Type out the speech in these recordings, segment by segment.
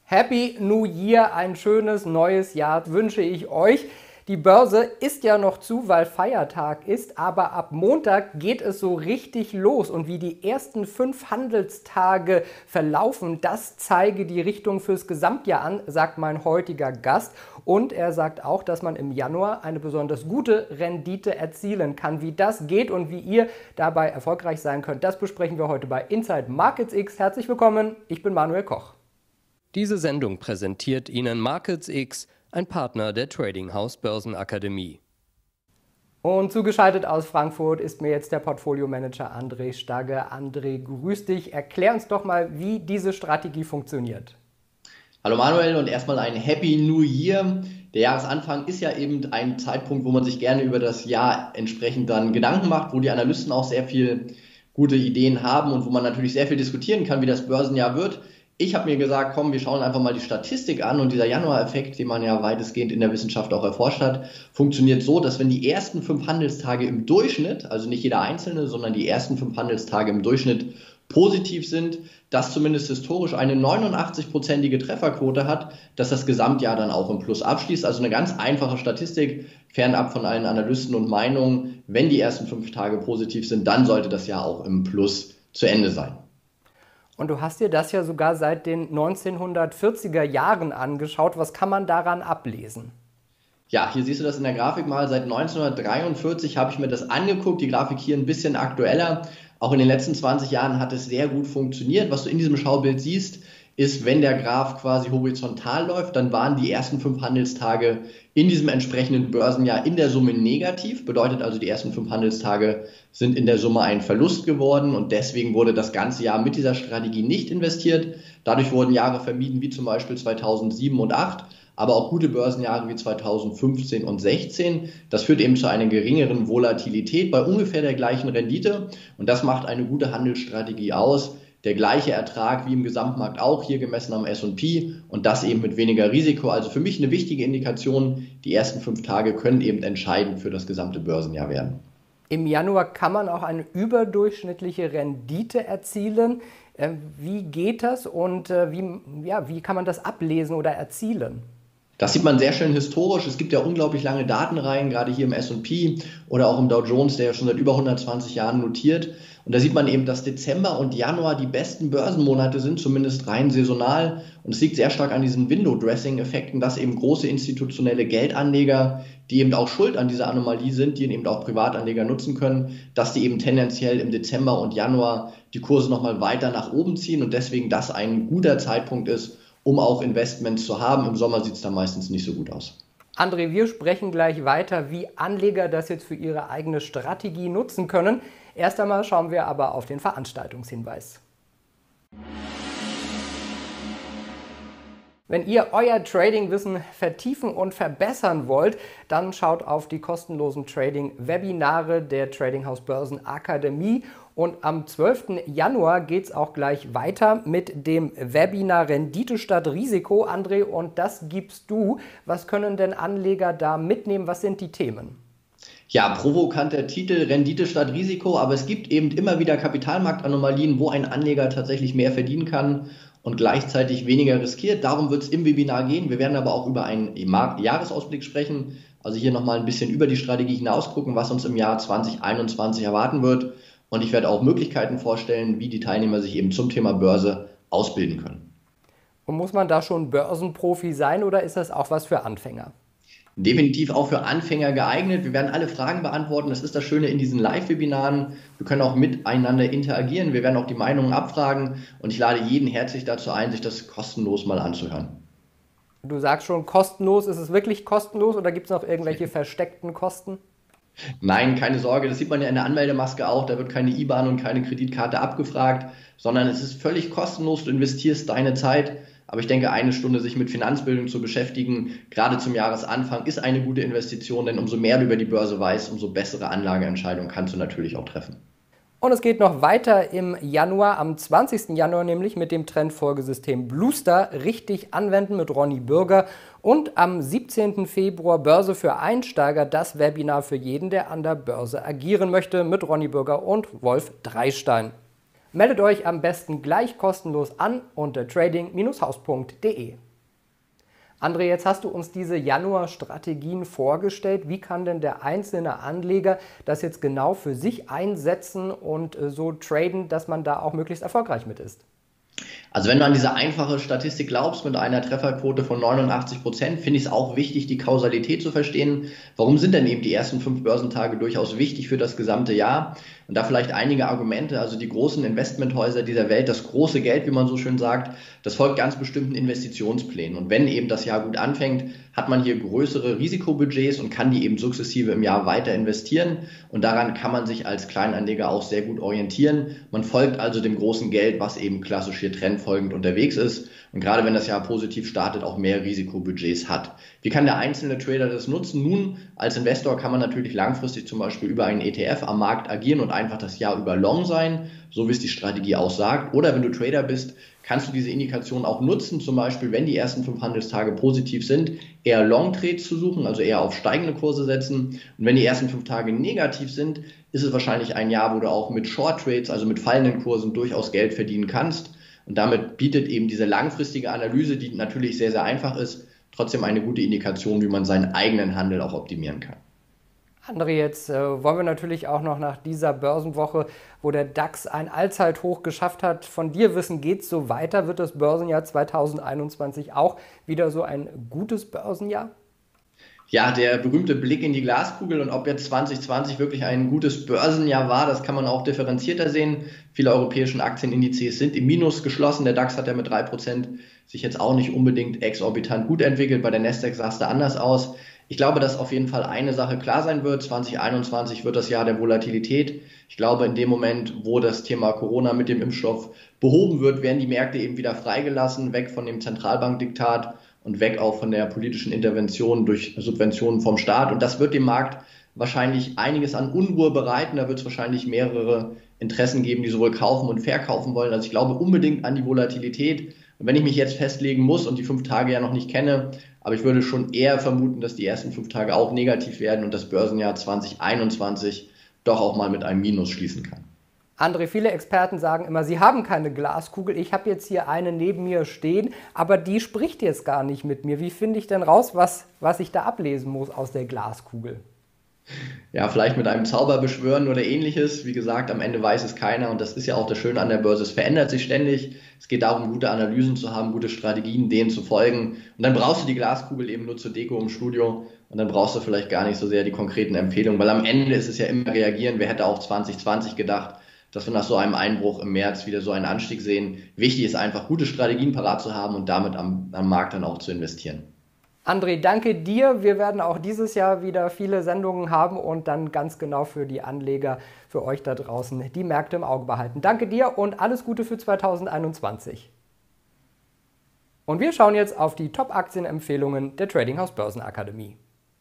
Happy New Year, ein schönes neues Jahr wünsche ich euch. Die Börse ist ja noch zu, weil Feiertag ist, aber ab Montag geht es so richtig los. Und wie die ersten 5 Handelstage verlaufen, das zeige die Richtung fürs Gesamtjahr an, sagt mein heutiger Gast. Und er sagt auch, dass man im Januar eine besonders gute Rendite erzielen kann. Wie das geht und wie ihr dabei erfolgreich sein könnt, das besprechen wir heute bei Inside Markets X. Herzlich willkommen, ich bin Manuel Koch. Diese Sendung präsentiert Ihnen Markets X, ein Partner der Trading House Börsenakademie. Und zugeschaltet aus Frankfurt ist mir jetzt der Portfolio-Manager André Stagge. André, grüß dich. Erklär uns doch mal, wie diese Strategie funktioniert. Hallo Manuel und erstmal ein Happy New Year. Der Jahresanfang ist ja eben ein Zeitpunkt, wo man sich gerne über das Jahr entsprechend dann Gedanken macht, wo die Analysten auch sehr viel gute Ideen haben und wo man natürlich sehr viel diskutieren kann, wie das Börsenjahr wird. Ich habe mir gesagt, komm, wir schauen einfach mal die Statistik an, und dieser Januar-Effekt, den man ja weitestgehend in der Wissenschaft auch erforscht hat, funktioniert so, dass wenn die ersten 5 Handelstage im Durchschnitt, also nicht jeder einzelne, sondern die ersten 5 Handelstage im Durchschnitt positiv sind, das zumindest historisch eine 89-prozentige Trefferquote hat, dass das Gesamtjahr dann auch im Plus abschließt. Also eine ganz einfache Statistik, fernab von allen Analysten und Meinungen. Wenn die ersten 5 Tage positiv sind, dann sollte das Jahr auch im Plus zu Ende sein. Und du hast dir das ja sogar seit den 1940er Jahren angeschaut. Was kann man daran ablesen? Ja, hier siehst du das in der Grafik mal. Seit 1943 habe ich mir das angeguckt. Die Grafik hier ein bisschen aktueller. Auch in den letzten 20 Jahren hat es sehr gut funktioniert. Was du in diesem Schaubild siehst, ist, wenn der Graph quasi horizontal läuft, dann waren die ersten 5 Handelstage in diesem entsprechenden Börsenjahr in der Summe negativ. Bedeutet also, die ersten 5 Handelstage sind in der Summe ein Verlust geworden, und deswegen wurde das ganze Jahr mit dieser Strategie nicht investiert. Dadurch wurden Jahre vermieden, wie zum Beispiel 2007 und 2008, aber auch gute Börsenjahre wie 2015 und 2016. Das führt eben zu einer geringeren Volatilität bei ungefähr der gleichen Rendite, und das macht eine gute Handelsstrategie aus. Der gleiche Ertrag wie im Gesamtmarkt auch, hier gemessen am S&P, und das eben mit weniger Risiko. Also für mich eine wichtige Indikation, die ersten 5 Tage können eben entscheidend für das gesamte Börsenjahr werden. Im Januar kann man auch eine überdurchschnittliche Rendite erzielen. Wie geht das und wie kann man das ablesen oder erzielen? Das sieht man sehr schön historisch. Es gibt ja unglaublich lange Datenreihen, gerade hier im S&P oder auch im Dow Jones, der ja schon seit über 120 Jahren notiert. Und da sieht man eben, dass Dezember und Januar die besten Börsenmonate sind, zumindest rein saisonal. Und es liegt sehr stark an diesen Window-Dressing-Effekten, dass eben große institutionelle Geldanleger, die eben auch schuld an dieser Anomalie sind, die eben auch Privatanleger nutzen können, dass die eben tendenziell im Dezember und Januar die Kurse nochmal weiter nach oben ziehen und deswegen das ein guter Zeitpunkt ist, um auch Investments zu haben. Im Sommer sieht es dann meistens nicht so gut aus. André, wir sprechen gleich weiter, wie Anleger das jetzt für ihre eigene Strategie nutzen können. Erst einmal schauen wir aber auf den Veranstaltungshinweis. Wenn ihr euer Trading-Wissen vertiefen und verbessern wollt, dann schaut auf die kostenlosen Trading-Webinare der Trading House Börsenakademie. Und am 12. Januar geht es auch gleich weiter mit dem Webinar Rendite statt Risiko. André, und das gibst du. Was können denn Anleger da mitnehmen? Was sind die Themen? Ja, provokanter Titel, Rendite statt Risiko, aber es gibt eben immer wieder Kapitalmarktanomalien, wo ein Anleger tatsächlich mehr verdienen kann und gleichzeitig weniger riskiert. Darum wird es im Webinar gehen. Wir werden aber auch über einen Jahresausblick sprechen, also hier nochmal ein bisschen über die Strategie hinaus gucken, was uns im Jahr 2021 erwarten wird. Und ich werde auch Möglichkeiten vorstellen, wie die Teilnehmer sich eben zum Thema Börse ausbilden können. Und muss man da schon Börsenprofi sein oder ist das auch was für Anfänger? Definitiv auch für Anfänger geeignet. Wir werden alle Fragen beantworten. Das ist das Schöne in diesen Live-Webinaren. Wir können auch miteinander interagieren. Wir werden auch die Meinungen abfragen. Und ich lade jeden herzlich dazu ein, sich das kostenlos mal anzuhören. Du sagst schon kostenlos. Ist es wirklich kostenlos oder gibt es noch irgendwelche versteckten Kosten? Nein, keine Sorge. Das sieht man ja in der Anmeldemaske auch. Da wird keine IBAN und keine Kreditkarte abgefragt, sondern es ist völlig kostenlos. Du investierst deine Zeit. Aber ich denke, eine Stunde sich mit Finanzbildung zu beschäftigen, gerade zum Jahresanfang, ist eine gute Investition, denn umso mehr du über die Börse weißt, umso bessere Anlageentscheidungen kannst du natürlich auch treffen. Und es geht noch weiter im Januar, am 20. Januar nämlich mit dem Trendfolgesystem Bluestar richtig anwenden mit Ronny Bürger und am 17. Februar Börse für Einsteiger, das Webinar für jeden, der an der Börse agieren möchte mit Ronny Bürger und Wolf Dreistein. Meldet euch am besten gleich kostenlos an unter trading-haus.de. André, jetzt hast du uns diese Januar-Strategien vorgestellt. Wie kann denn der einzelne Anleger das jetzt genau für sich einsetzen und so traden, dass man da auch möglichst erfolgreich mit ist? Also wenn du an diese einfache Statistik glaubst mit einer Trefferquote von 89%, finde ich es auch wichtig, die Kausalität zu verstehen. Warum sind denn eben die ersten 5 Börsentage durchaus wichtig für das gesamte Jahr? Und da vielleicht einige Argumente. Also die großen Investmenthäuser dieser Welt, das große Geld, wie man so schön sagt, das folgt ganz bestimmten Investitionsplänen. Und wenn eben das Jahr gut anfängt, hat man hier größere Risikobudgets und kann die eben sukzessive im Jahr weiter investieren. Und daran kann man sich als Kleinanleger auch sehr gut orientieren. Man folgt also dem großen Geld, was eben klassisch hier trendfolgend unterwegs ist. Und gerade wenn das Jahr positiv startet, auch mehr Risikobudgets hat. Wie kann der einzelne Trader das nutzen? Nun, als Investor kann man natürlich langfristig zum Beispiel über einen ETF am Markt agieren und einfach das Jahr über long sein, so wie es die Strategie auch sagt. Oder wenn du Trader bist, kannst du diese Indikation auch nutzen, zum Beispiel, wenn die ersten 5 Handelstage positiv sind, eher Long-Trades zu suchen, also eher auf steigende Kurse setzen. Und wenn die ersten 5 Tage negativ sind, ist es wahrscheinlich ein Jahr, wo du auch mit Short-Trades, also mit fallenden Kursen, durchaus Geld verdienen kannst. Und damit bietet eben diese langfristige Analyse, die natürlich sehr, sehr einfach ist, trotzdem eine gute Indikation, wie man seinen eigenen Handel auch optimieren kann. André, jetzt wollen wir natürlich auch noch nach dieser Börsenwoche, wo der DAX ein Allzeithoch geschafft hat, von dir wissen, geht es so weiter? Wird das Börsenjahr 2021 auch wieder so ein gutes Börsenjahr? Ja, der berühmte Blick in die Glaskugel und ob jetzt 2020 wirklich ein gutes Börsenjahr war, das kann man auch differenzierter sehen. Viele europäische Aktienindizes sind im Minus geschlossen. Der DAX hat ja mit 3% sich jetzt auch nicht unbedingt exorbitant gut entwickelt. Bei der Nasdaq sah es da anders aus. Ich glaube, dass auf jeden Fall eine Sache klar sein wird. 2021 wird das Jahr der Volatilität. Ich glaube, in dem Moment, wo das Thema Corona mit dem Impfstoff behoben wird, werden die Märkte eben wieder freigelassen, weg von dem Zentralbankdiktat und weg auch von der politischen Intervention durch Subventionen vom Staat. Und das wird dem Markt wahrscheinlich einiges an Unruhe bereiten. Da wird es wahrscheinlich mehrere Interessen geben, die sowohl kaufen und verkaufen wollen. Also ich glaube unbedingt an die Volatilität. Und wenn ich mich jetzt festlegen muss und die 5 Tage ja noch nicht kenne, aber ich würde schon eher vermuten, dass die ersten 5 Tage auch negativ werden und das Börsenjahr 2021 doch auch mal mit einem Minus schließen kann. André, viele Experten sagen immer, sie haben keine Glaskugel. Ich habe jetzt hier eine neben mir stehen, aber die spricht jetzt gar nicht mit mir. Wie finde ich denn raus, was ich da ablesen muss aus der Glaskugel? Ja, vielleicht mit einem Zauber beschwören oder ähnliches. Wie gesagt, am Ende weiß es keiner und das ist ja auch das Schöne an der Börse. Es verändert sich ständig. Es geht darum, gute Analysen zu haben, gute Strategien, denen zu folgen. Und dann brauchst du die Glaskugel eben nur zur Deko im Studio und dann brauchst du vielleicht gar nicht so sehr die konkreten Empfehlungen, weil am Ende ist es ja immer reagieren. Wer hätte auch 2020 gedacht, dass wir nach so einem Einbruch im März wieder so einen Anstieg sehen. Wichtig ist einfach, gute Strategien parat zu haben und damit am Markt dann auch zu investieren. André, danke dir. Wir werden auch dieses Jahr wieder viele Sendungen haben und dann ganz genau für die Anleger, für euch da draußen, die Märkte im Auge behalten. Danke dir und alles Gute für 2021. Und wir schauen jetzt auf die Top-Aktienempfehlungen der Trading House Börsenakademie.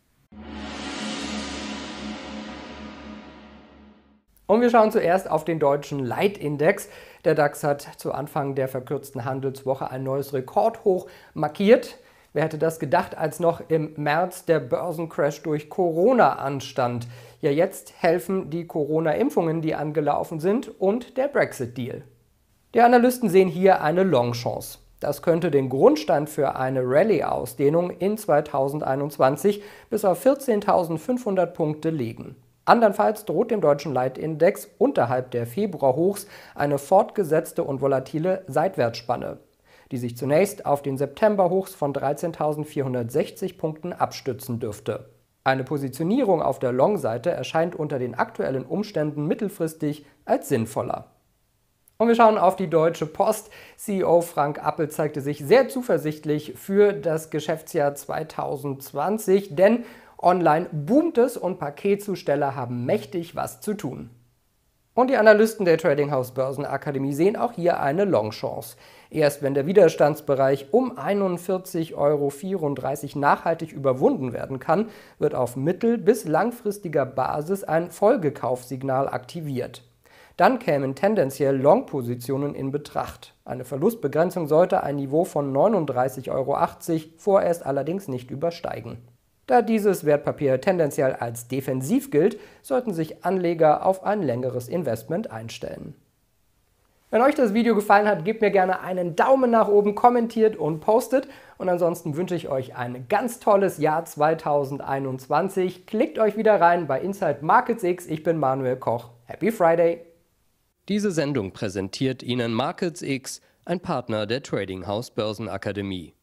Und wir schauen zuerst auf den deutschen Leitindex. Der DAX hat zu Anfang der verkürzten Handelswoche ein neues Rekordhoch markiert. Wer hätte das gedacht, als noch im März der Börsencrash durch Corona anstand? Ja, jetzt helfen die Corona-Impfungen, die angelaufen sind, und der Brexit-Deal. Die Analysten sehen hier eine Long-Chance. Das könnte den Grundstein für eine Rallye-Ausdehnung in 2021 bis auf 14.500 Punkte legen. Andernfalls droht dem deutschen Leitindex unterhalb der Februarhochs eine fortgesetzte und volatile Seitwärtsspanne, die sich zunächst auf den Septemberhochs von 13.460 Punkten abstützen dürfte. Eine Positionierung auf der Long-Seite erscheint unter den aktuellen Umständen mittelfristig als sinnvoller. Und wir schauen auf die Deutsche Post. CEO Frank Appel zeigte sich sehr zuversichtlich für das Geschäftsjahr 2020, denn online boomt es und Paketzusteller haben mächtig was zu tun. Und die Analysten der Trading House Börsenakademie sehen auch hier eine Long-Chance. Erst wenn der Widerstandsbereich um 41,34 € nachhaltig überwunden werden kann, wird auf mittel- bis langfristiger Basis ein Folgekaufsignal aktiviert. Dann kämen tendenziell Long-Positionen in Betracht. Eine Verlustbegrenzung sollte ein Niveau von 39,80 € vorerst allerdings nicht übersteigen. Da dieses Wertpapier tendenziell als defensiv gilt, sollten sich Anleger auf ein längeres Investment einstellen. Wenn euch das Video gefallen hat, gebt mir gerne einen Daumen nach oben, kommentiert und postet. Und ansonsten wünsche ich euch ein ganz tolles Jahr 2021. Klickt euch wieder rein bei Inside Markets X. Ich bin Manuel Koch. Happy Friday! Diese Sendung präsentiert Ihnen Markets X, ein Partner der Trading House Börsenakademie.